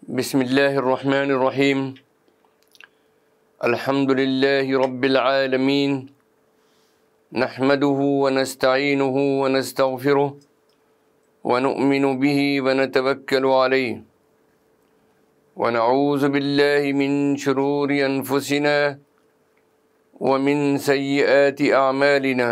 بسم الله الرحمن الرحيم. الحمد لله رب العالمين، نحمده ونستعينه ونستغفره ونؤمن به ونتوكل عليه، ونعوذ بالله من شرور أنفسنا ومن سيئات أعمالنا.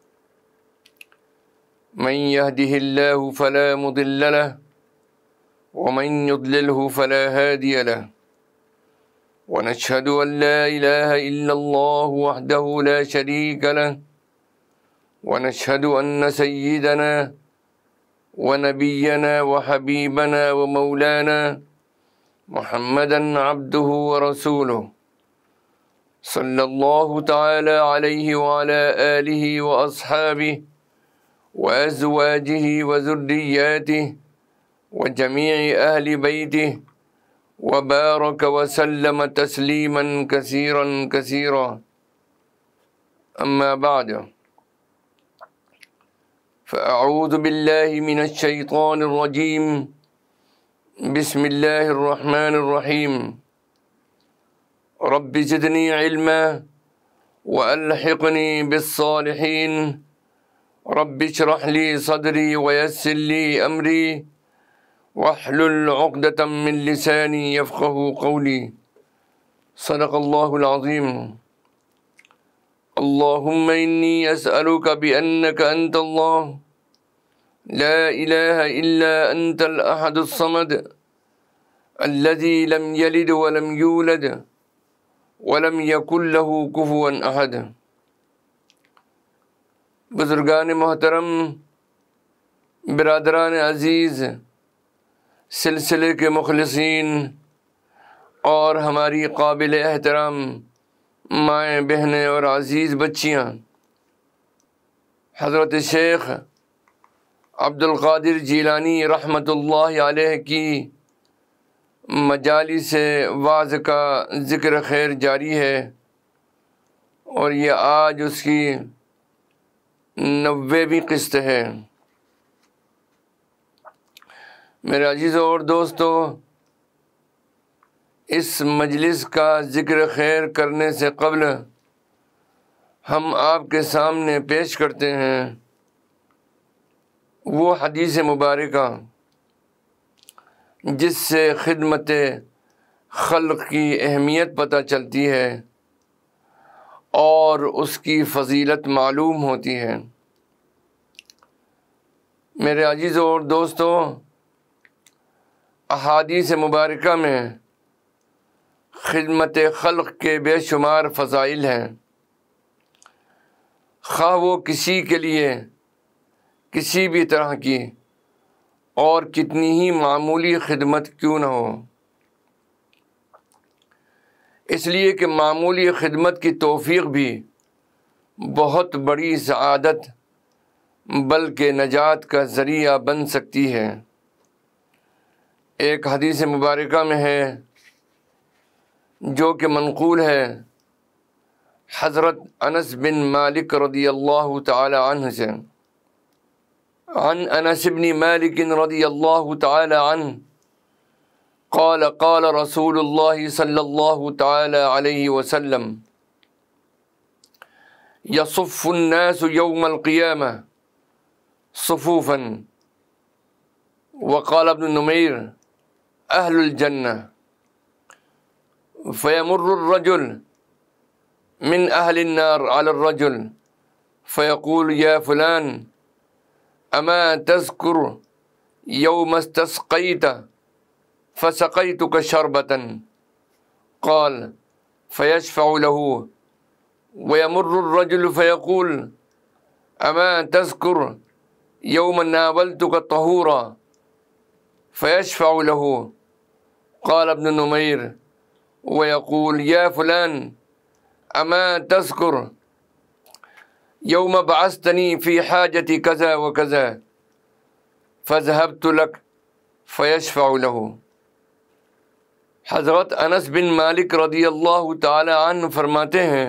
من يهده الله فلا مضل له ومن يضلله فلا هادي له، ونشهد أن لا إله إلا الله وحده لا شريك له، ونشهد أن سيدنا ونبينا وحبيبنا ومولانا محمدا عبده ورسوله، صلى الله تعالى عليه وعلى آله وأصحابه وأزواجه وذرياته وجميع أهل بيته وبارك وسلم تسليما كثيرا كثيرا. أما بعد، فأعوذ بالله من الشيطان الرجيم. بسم الله الرحمن الرحيم. رب زدني علما وألحقني بالصالحين. رب اشرح لي صدري ويسر لي أمري واحلل عقدة من لساني يفقه قولي. صدق الله العظيم. اللهم إني أسألك بأنك أنت الله لا إله إلا أنت الأحد الصمد الذي لم يلد ولم يولد ولم يكن له كفوا أحد. بزرگان محترم، برادران عزیز، سلسلے کے مخلصین اور ہماری قابل احترام مائیں، بہنیں اور عزیز بچیاں، حضرت شیخ عبد القادر جیلانی رحمۃ اللہ علیہ کی مجالس وعظ کا ذکر خیر جاری ہے، اور یہ آج اس کی 90ویں قسط ہے۔ میرے عزیزوں اور دوستو، اس مجلس کا ذکر خیر کرنے سے قبل ہم آپ کے سامنے پیش کرتے ہیں وہ حدیث مبارکہ جس سے خدمت خلق کی اہمیت پتہ چلتی ہے اور اس کی فضیلت معلوم ہوتی ہے۔ میرے عزیزوں اور دوستو، احادیث مبارکہ میں خدمت خلق کے بے شمار فضائل ہیں، خواہ وہ کسی کے لیے کسی بھی طرح کی اور کتنی ہی معمولی خدمت کیوں نہ ہو، اس لیے کہ معمولی خدمت کی توفیق بھی بہت بڑی سعادت بلکہ نجات کا ذریعہ بن سکتی ہے۔ ایک حدیث مبارکہ میں ہے جو کہ منقول ہے حضرت انس بن مالک رضی اللہ تعالی عنہ سے، عن انس بن مالک رضی اللہ تعالی عنہ قال قال رسول اللہ صلی اللہ تعالی علیہ وسلم يصف الناس يوم القيامة صفوفا، وقال ابن نمير أهل الجنة، فيمر الرجل من أهل النار على الرجل فيقول يا فلان أما تذكر يوم استسقيت فسقيتك شربة؟ قال فيشفع له. ويمر الرجل فيقول أما تذكر يوم ناولتك طهورا؟ فيشفع له. قال ابن نمير ويقول يا فلان أما تذكر يوم بعثتني في حاجتي كذا وكذا فذهبت لك؟ فيشفع له. حضرت انس بن مالک رضی اللہ تعالی عنہ فرماتے ہیں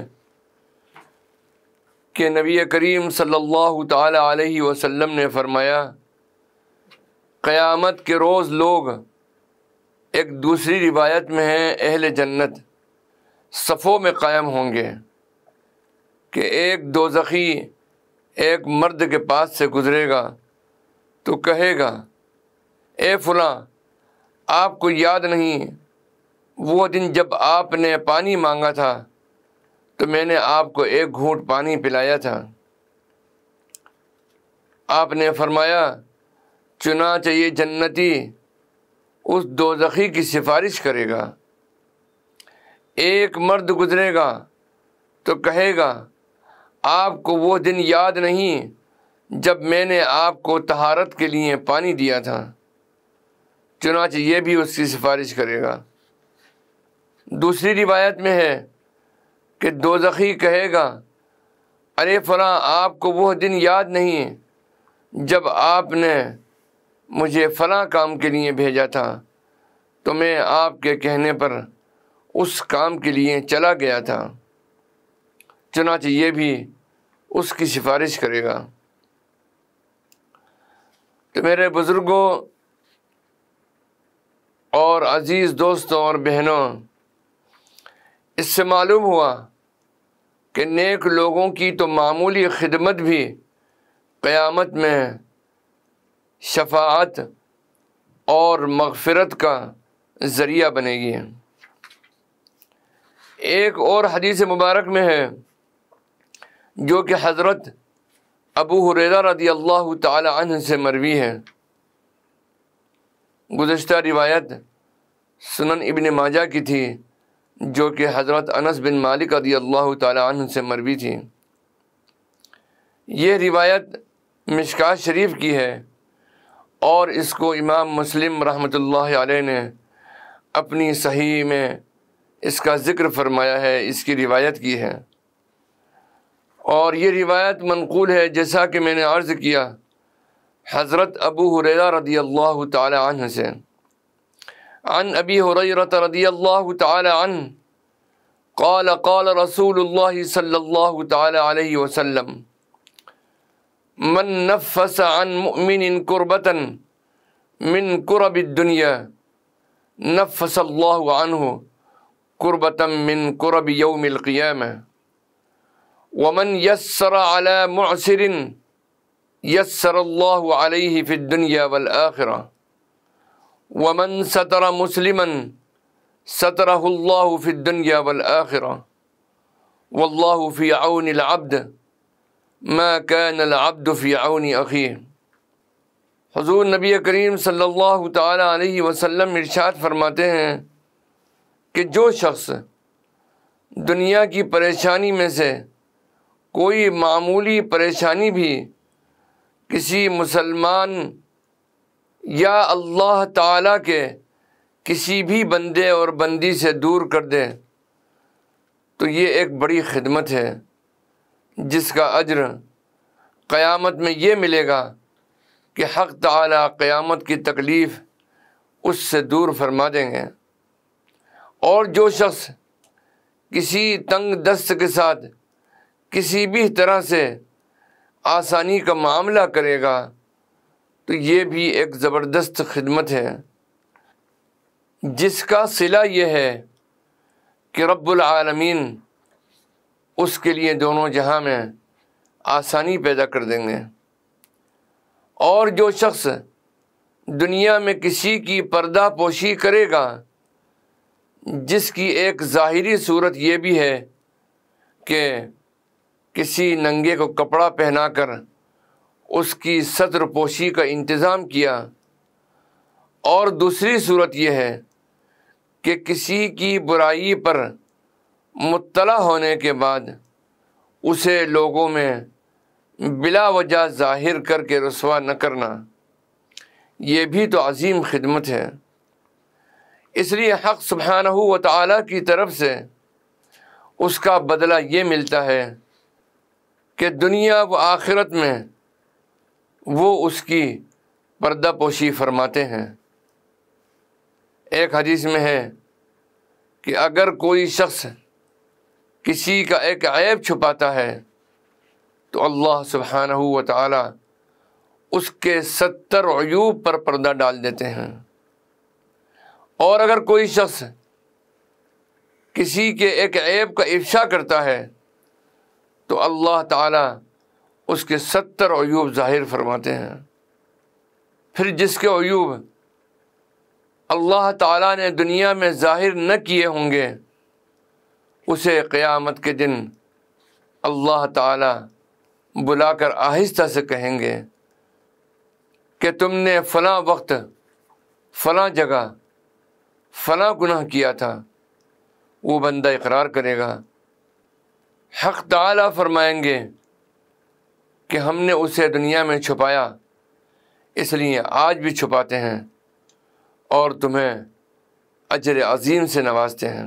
کہ نبی کریم صلی اللہ تعالی علیہ وسلم نے فرمایا، قیامت کے روز لوگ ایک دوسری روایت میں ہے اہل جنت صفوں میں قائم ہوں گے کہ ایک دوزخی ایک مرد کے پاس سے گزرے گا تو کہے گا اے فلاں، آپ کو یاد نہیں وہ دن جب آپ نے پانی مانگا تھا تو میں نے آپ کو ایک گھونٹ پانی پلایا تھا؟ آپ نے فرمایا چنانچہ یہ جنتی اس دوزخی کی سفارش کرے گا۔ ایک مرد گزرے گا تو کہے گا آپ کو وہ دن یاد نہیں جب میں نے آپ کو طہارت کے لیے پانی دیا تھا؟ چنانچہ یہ بھی اس کی سفارش کرے گا۔ دوسری روایت میں ہے کہ دوزخی کہے گا ارے فلاں، آپ کو وہ دن یاد نہیں جب آپ نے مجھے فلاں کام کے لیے بھیجا تھا تو میں آپ کے کہنے پر اس کام کے لیے چلا گیا تھا؟ چنانچہ یہ بھی اس کی سفارش کرے گا۔ تو میرے بزرگوں اور عزیز دوستوں اور بہنوں، اس سے معلوم ہوا کہ نیک لوگوں کی تو معمولی خدمت بھی قیامت میں شفاعت اور مغفرت کا ذریعہ بنے گی۔ ایک اور حدیث مبارک میں ہے جو کہ حضرت ابو ہریرہ رضی اللہ تعالی عنہ سے مروی ہے۔ گزشتہ روایت سنن ابن ماجہ کی تھی جو کہ حضرت انس بن مالک رضی اللہ تعالی عنہ سے مروی تھی۔ یہ روایت مشکوٰۃ شریف کی ہے اور اس کو امام مسلم رحمۃ اللہ علیہ نے اپنی صحیح میں اس کا ذکر فرمایا ہے، اس کی روایت کی ہے۔ اور یہ روایت منقول ہے جیسا کہ میں نے عرض کیا حضرت ابو ہریرہ رضی اللہ تعالی عنہ سے۔ عن ابی ہریرہ رضی اللہ تعالی عنہ قال قال رسول اللہ صلی اللہ تعالی علیہ وسلم من نفس عن مؤمن کربتا من کرب الدنیا نفس اللہ عنہ کربتا من کرب یوم القیامہ ومن یسر علی معسر یسر اللہ علیہ فی الدنیا والآخرہ ومن ستر مسلما سترہ اللہ فی الدنیا والآخرہ واللہ فی عون العبد ما کان العبد فی عون اخیہ۔ حضور نبی کریم صلی اللہ تعالی علیہ وسلم ارشاد فرماتے ہیں کہ جو شخص دنیا کی پریشانی میں سے کوئی معمولی پریشانی بھی کسی مسلمان یا اللہ تعالیٰ کے کسی بھی بندے اور بندی سے دور کر دے تو یہ ایک بڑی خدمت ہے جس کا اجر قیامت میں یہ ملے گا کہ حق تعالیٰ قیامت کی تکلیف اس سے دور فرما دیں گے۔ اور جو شخص کسی تنگ دست کے ساتھ کسی بھی طرح سے آسانی کا معاملہ کرے گا تو یہ بھی ایک زبردست خدمت ہے جس کا صلہ یہ ہے کہ رب العالمین اس کے لیے دونوں جہاں میں آسانی پیدا کر دیں گے۔ اور جو شخص دنیا میں کسی کی پردہ پوشی کرے گا جس کی ایک ظاہری صورت یہ بھی ہے کہ کسی ننگے کو کپڑا پہنا کر اس کی ستر پوشی کا انتظام کیا، اور دوسری صورت یہ ہے کہ کسی کی برائی پر مطلع ہونے کے بعد اسے لوگوں میں بلا وجہ ظاہر کر کے رسوا نہ کرنا، یہ بھی تو عظیم خدمت ہے۔ اس لیے حق سبحانہ و تعالیٰ کی طرف سے اس کا بدلہ یہ ملتا ہے کہ دنیا و آخرت میں وہ اس کی پردہ پوشی فرماتے ہیں۔ ایک حدیث میں ہے کہ اگر کوئی شخص کسی کا ایک عیب چھپاتا ہے تو اللہ سبحانہ و تعالی اس کے 70 عیوب پر پردہ ڈال دیتے ہیں، اور اگر کوئی شخص کسی کے ایک عیب کا افشا کرتا ہے تو اللہ تعالیٰ اس کے 70 عیوب ظاہر فرماتے ہیں۔ پھر جس کے عیوب اللہ تعالیٰ نے دنیا میں ظاہر نہ کیے ہوں گے، اسے قیامت کے دن اللہ تعالیٰ بلا کر آہستہ سے کہیں گے کہ تم نے فلاں وقت فلاں جگہ فلاں گناہ کیا تھا۔ وہ بندہ اقرار کرے گا، حق تعالیٰ فرمائیں گے کہ ہم نے اسے دنیا میں چھپایا، اس لیے آج بھی چھپاتے ہیں اور تمہیں اجر عظیم سے نوازتے ہیں۔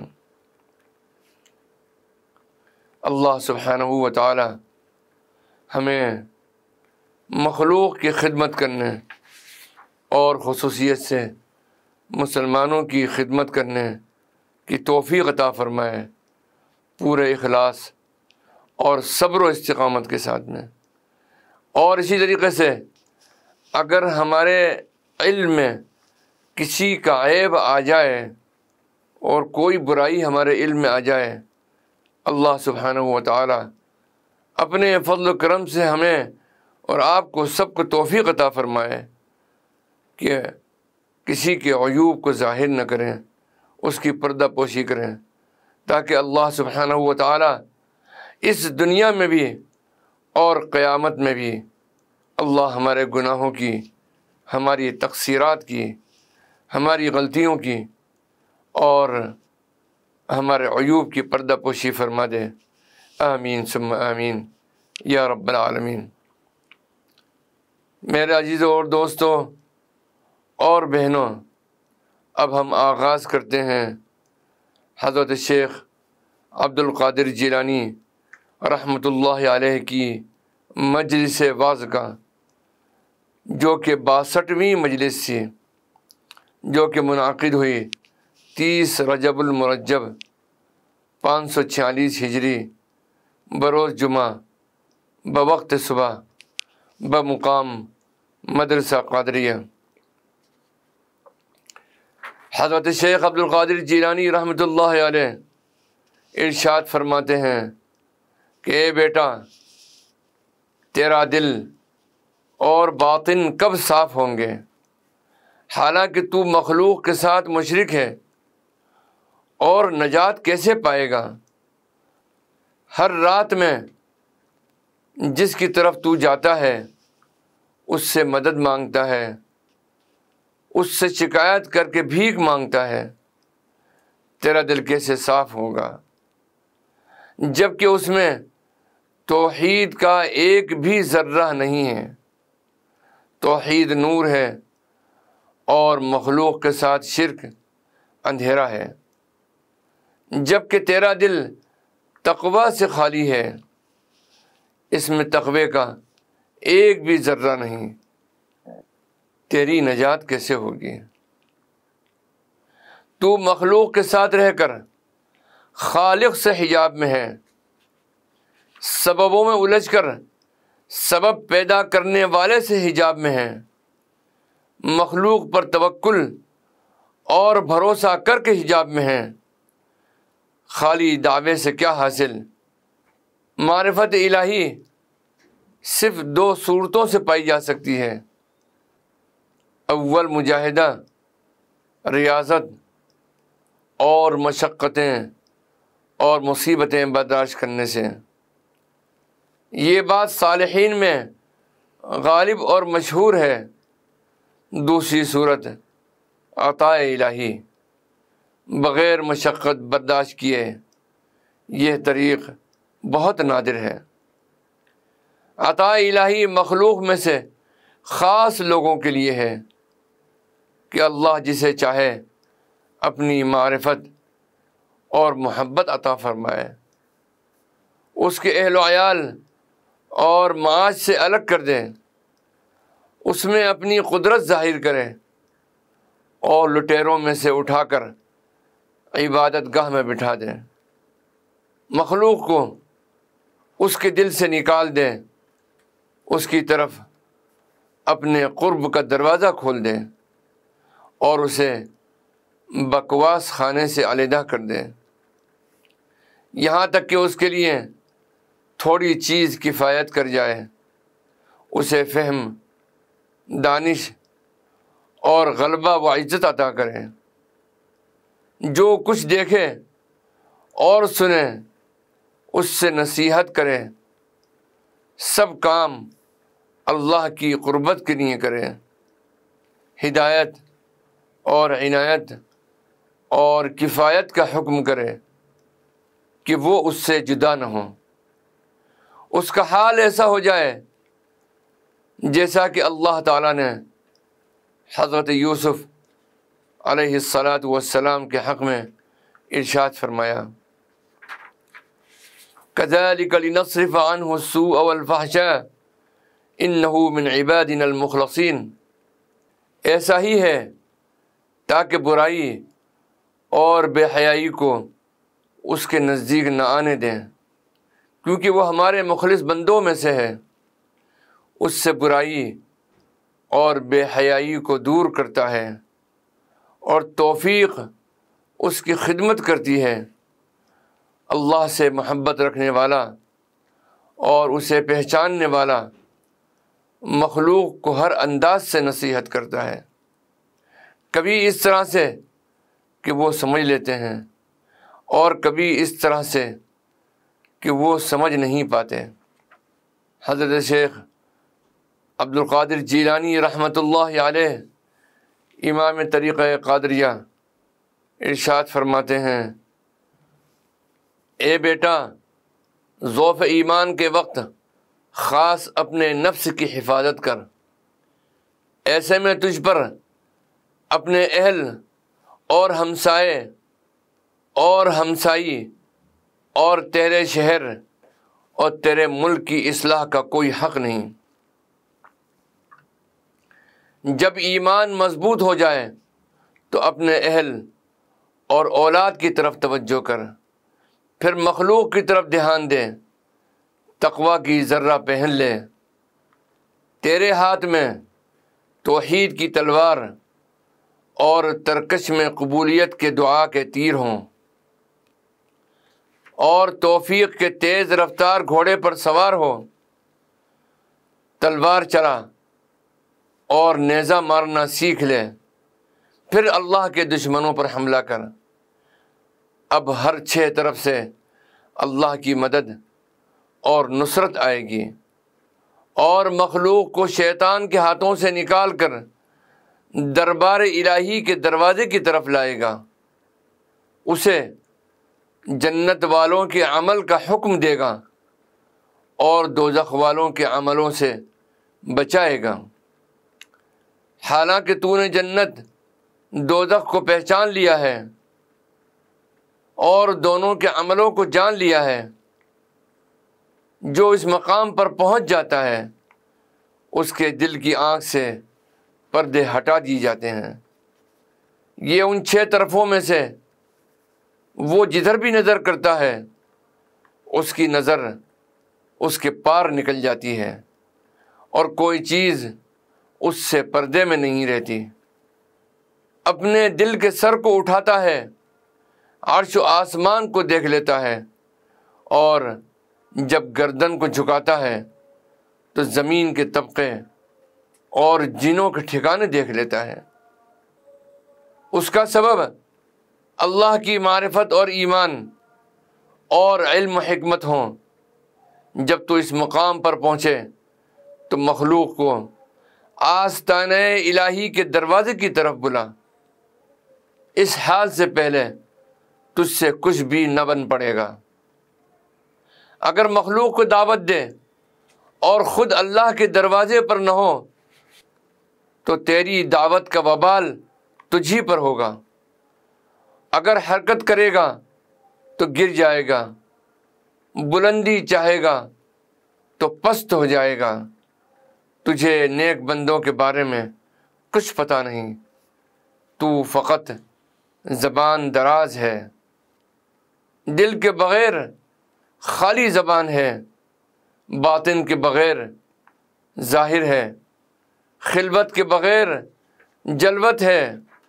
اللہ سبحانہ و تعالی ہمیں مخلوق کی خدمت کرنے اور خصوصیت سے مسلمانوں کی خدمت کرنے کی توفیق عطا فرمائے، پورے اخلاص اور صبر و استقامت کے ساتھ میں۔ اور اسی طریقے سے اگر ہمارے علم میں کسی کا عیب آ جائے اور کوئی برائی ہمارے علم میں آ جائے، اللہ سبحانہ و تعالی اپنے فضل و کرم سے ہمیں اور آپ کو سب کو توفیق عطا فرمائے کہ کسی کے عیوب کو ظاہر نہ کریں، اس کی پردہ پوشی کریں، تاکہ اللہ سبحانہ و تعالی اس دنیا میں بھی اور قیامت میں بھی اللہ ہمارے گناہوں کی، ہماری تقصیرات کی، ہماری غلطیوں کی اور ہمارے عیوب کی پردہ پوشی فرما دے۔ آمین ثم آمین یا رب العالمین۔ میرے عزیزوں اور دوستوں اور بہنوں، اب ہم آغاز کرتے ہیں حضرت شیخ عبد القادر جیلانی رحمۃ اللہ علیہ کی مجلس واعظ کا، جو کہ 62ویں مجلس تھی، جو کہ منعقد ہوئی 30 رجب المرجب 546 ہجری بروز جمعہ بوقت صبح بمقام مدرسہ قادریہ۔ حضرت شیخ عبد القادر جیلانی رحمۃ اللہ علیہ ارشاد فرماتے ہیں کہ اے بیٹا، تیرا دل اور باطن کب صاف ہوں گے؟ حالانکہ تو مخلوق کے ساتھ مشرک ہے، اور نجات کیسے پائے گا؟ ہر رات میں جس کی طرف تو جاتا ہے اس سے مدد مانگتا ہے، اس سے شکایت کر کے بھیک مانگتا ہے، تیرا دل کیسے صاف ہوگا جبکہ اس میں توحید کا ایک بھی ذرہ نہیں ہے؟ توحید نور ہے اور مخلوق کے ساتھ شرک اندھیرا ہے۔ جبکہ تیرا دل تقوی سے خالی ہے، اس میں تقوی کا ایک بھی ذرہ نہیں، تیری نجات کیسے ہوگی؟ تو مخلوق کے ساتھ رہ کر خالق سے حجاب میں ہے، سببوں میں الجھ کر سبب پیدا کرنے والے سے حجاب میں ہے، مخلوق پر توکل اور بھروسہ کر کے حجاب میں ہے۔ خالی دعوے سے کیا حاصل؟ معرفت الہی صرف 2 صورتوں سے پائی جا سکتی ہے۔ اول مجاہدہ، ریاضت اور مشقتیں اور مصیبتیں برداشت کرنے سے۔ یہ بات صالحین میں غالب اور مشہور ہے۔ دوسری صورت عطاء الہی، بغیر مشقت برداشت کیے، یہ طریق بہت نادر ہے۔ عطاء الہی مخلوق میں سے خاص لوگوں کے لیے ہے کہ اللہ جسے چاہے اپنی معرفت اور محبت عطا فرمائے، اس کے اہل و عیال اور معاش سے الگ کر دے، اس میں اپنی قدرت ظاہر کرے اور لٹیروں میں سے اٹھا کر عبادت گاہ میں بٹھا دے، مخلوق کو اس کے دل سے نکال دے، اس کی طرف اپنے قرب کا دروازہ کھول دے اور اسے بکواس خانے سے علیحدہ کر دے، یہاں تک کہ اس کے لیے تھوڑی چیز کفایت کر جائے، اسے فہم، دانش اور غلبہ و عزت عطا کرے۔ جو کچھ دیکھے اور سنے اس سے نصیحت کرے، سب کام اللہ کی قربت کے لیے کرے، ہدایت اور عنایت اور کفایت کا حکم کرے کہ وہ اس سے جدا نہ ہو۔ اس کا حال ایسا ہو جائے جیسا کہ اللہ تعالیٰ نے حضرت یوسف علیہ السلام کے حق میں ارشاد فرمایا، كذلك لنصرف عنه السوء والفحشاء انه من عبادنا المخلصین، ایسا ہی ہے تاکہ برائی اور بے حیائی کو اس کے نزدیک نہ آنے دیں، کیونکہ وہ ہمارے مخلص بندوں میں سے ہے۔ اس سے برائی اور بے حیائی کو دور کرتا ہے اور توفیق اس کی خدمت کرتی ہے۔ اللہ سے محبت رکھنے والا اور اسے پہچاننے والا مخلوق کو ہر انداز سے نصیحت کرتا ہے، کبھی اس طرح سے کہ وہ سمجھ لیتے ہیں اور کبھی اس طرح سے کہ وہ سمجھ نہیں پاتے۔ حضرت شیخ عبد القادر جیلانی رحمۃ اللہ علیہ، امام طریقہ قادریہ، ارشاد فرماتے ہیں، اے بیٹا، ضعف ایمان کے وقت خاص اپنے نفس کی حفاظت کر، ایسے میں تجھ پر اپنے اہل اور ہمسائے اور ہمسائی اور تیرے شہر اور تیرے ملک کی اصلاح کا کوئی حق نہیں۔ جب ایمان مضبوط ہو جائے تو اپنے اہل اور اولاد کی طرف توجہ کر، پھر مخلوق کی طرف دھیان دے، تقویٰ کی ذرہ پہن لے، تیرے ہاتھ میں توحید کی تلوار اور ترکش میں قبولیت کے دعا کے تیر ہوں، اور توفیق کے تیز رفتار گھوڑے پر سوار ہو، تلوار چلا اور نیزہ مارنا سیکھ لے، پھر اللہ کے دشمنوں پر حملہ کر۔ اب ہر 6 طرف سے اللہ کی مدد اور نصرت آئے گی، اور مخلوق کو شیطان کے ہاتھوں سے نکال کر دربار الہی کے دروازے کی طرف لائے گا، اسے جنت والوں کے عمل کا حکم دے گا اور دوزخ والوں کے عملوں سے بچائے گا۔ حالانکہ تو نے جنت دوزخ کو پہچان لیا ہے اور دونوں کے عملوں کو جان لیا ہے، جو اس مقام پر پہنچ جاتا ہے اس کے دل کی آنکھ سے پردے ہٹا دیے جاتے ہیں۔ یہ ان 6 طرفوں میں سے وہ جدھر بھی نظر کرتا ہے اس کی نظر اس کے پار نکل جاتی ہے اور کوئی چیز اس سے پردے میں نہیں رہتی۔ اپنے دل کے سر کو اٹھاتا ہے، عرش و آسمان کو دیکھ لیتا ہے، اور جب گردن کو جھکاتا ہے تو زمین کے طبقے اور جنوں کے ٹھکانے دیکھ لیتا ہے۔ اس کا سبب اللہ کی معرفت اور ایمان اور علم و حکمت ہوں۔ جب تو اس مقام پر پہنچے تو مخلوق کو آستانہ الہی کے دروازے کی طرف بلا، اس حال سے پہلے تجھ سے کچھ بھی نہ بن پڑے گا۔ اگر مخلوق کو دعوت دے اور خود اللہ کے دروازے پر نہ ہو تو تیری دعوت کا وبال تجھی پر ہوگا۔ اگر حرکت کرے گا تو گر جائے گا، بلندی چاہے گا تو پست ہو جائے گا۔ تجھے نیک بندوں کے بارے میں کچھ پتہ نہیں، تو فقط زبان دراز ہے، دل کے بغیر خالی زبان ہے، باطن کے بغیر ظاہر ہے، خلوت کے بغیر جلوت ہے،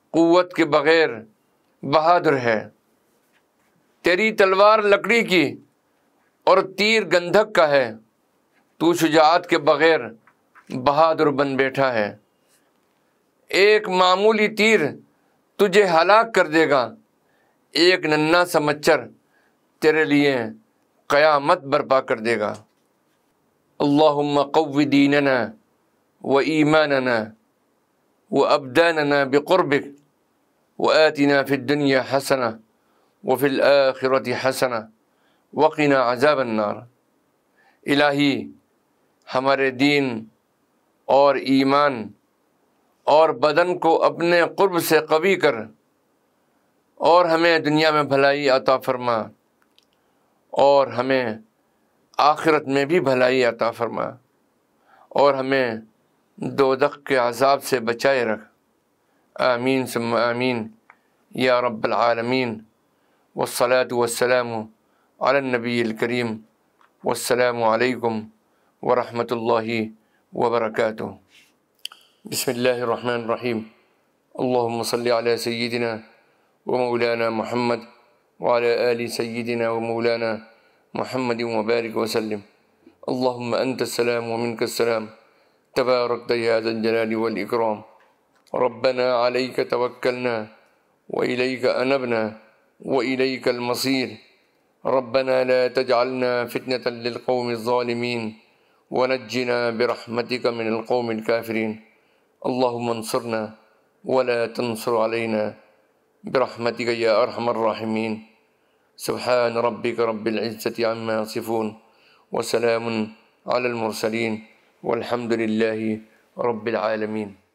قوت کے بغیر بہادر ہے، تیری تلوار لکڑی کی اور تیر گندھک کا ہے، تو شجاعت کے بغیر بہادر بن بیٹھا ہے۔ ایک معمولی تیر تجھے ہلاک کر دے گا، ایک ننھا سا مچھر تیرے لیے قیامت برپا کر دے گا۔ اللہم قو دیننا و ایماننا و ابداننا بقربک و آتنا فی الدنیا حسنہ وفی الآخرۃ حسنہ وقنا عذاب النار۔ الہی ہمارے دین اور ایمان اور بدن کو اپنے قرب سے قوی کر، اور ہمیں دنیا میں بھلائی عطا فرما، اور ہمیں آخرت میں بھی بھلائی عطا فرما، اور ہمیں دوزخ کے عذاب سے بچائے رکھ۔ آمین ثم آمین یا رب العالمین۔ والصلاة والسلام علی النبی الکریم، والسلام علیکم ورحمۃ اللہ وبرکاتہ۔ بسم اللہ الرحمن الرحیم۔ اللہم صلی علی سیدنا و مولانا محمد وعلی آل سیدنا و مولانا محمد وبارک وسلم۔ اللہم انت السلام ومنک السلام، تبارکت یا ذا الجلال والاکرام۔ ربنا علیک توکلنا وإلیک انبنا وإلیک المصیر۔ ربنا لا تجعلنا فتنة للقوم الظالمین ونجنا برحمتك من القوم الكافرین۔ اللہم انصرنا ولا تنصر علینا برحمتك یا ارحم الراحمین۔ سبحان ربک رب العزة عما یصفون وسلام علی المرسلین والحمد للہ رب العالمین۔